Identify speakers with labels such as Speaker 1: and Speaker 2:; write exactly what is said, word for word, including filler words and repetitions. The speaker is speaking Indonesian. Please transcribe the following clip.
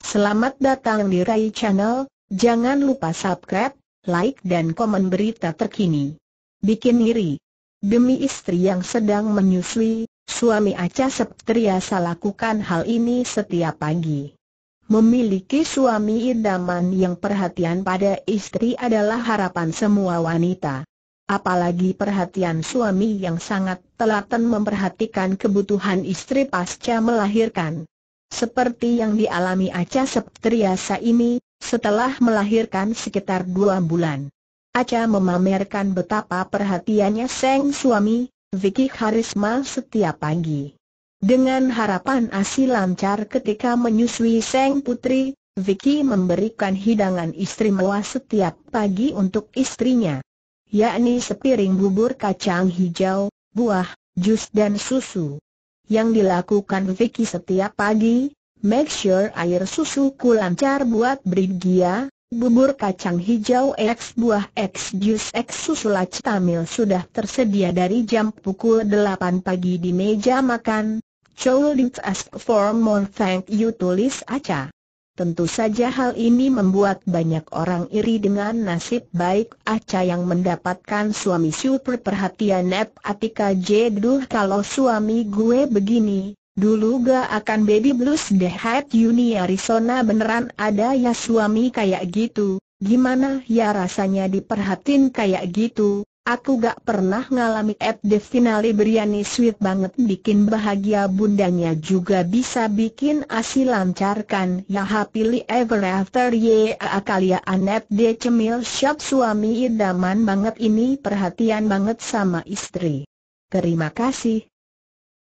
Speaker 1: Selamat datang di Rai Channel, jangan lupa subscribe, like dan komen berita terkini. Bikin iri. Demi istri yang sedang menyusui, suami Acha Septriasa lakukan hal ini setiap pagi. Memiliki suami idaman yang perhatian pada istri adalah harapan semua wanita. Apalagi perhatian suami yang sangat telaten memperhatikan kebutuhan istri pasca melahirkan. Seperti yang dialami Acha Septriasa ini, setelah melahirkan sekitar dua bulan. Acha memamerkan betapa perhatiannya sang suami, Vicky Karisma setiap pagi. Dengan harapan ASI lancar ketika menyusui sang putri, Vicky memberikan hidangan istimewa setiap pagi untuk istrinya, yakni sepiring bubur kacang hijau, buah, jus dan susu. Yang dilakukan Vicky setiap pagi, make sure air susuku lancar buat Brigya, bubur kacang hijau X buah X jus X susu Lactamil sudah tersedia dari jam pukul delapan pagi di meja makan. Chow ask for more thank you, tulis Acha. Tentu saja hal ini membuat banyak orang iri dengan nasib baik Acha yang mendapatkan suami super perhatian. Nep Atika Jeduh, kalau suami gue begini, dulu gak akan baby blues deh. Hat Yuni Arizona, beneran ada ya suami kayak gitu. Gimana ya rasanya diperhatiin kayak gitu? Aku gak pernah ngalami. At the finale biryani sweet banget, bikin bahagia bundanya juga bisa bikin ASI lancarkan ya, happily ever after ya kalian. At the cemil shop, suami idaman banget ini, perhatian banget sama istri. Terima kasih.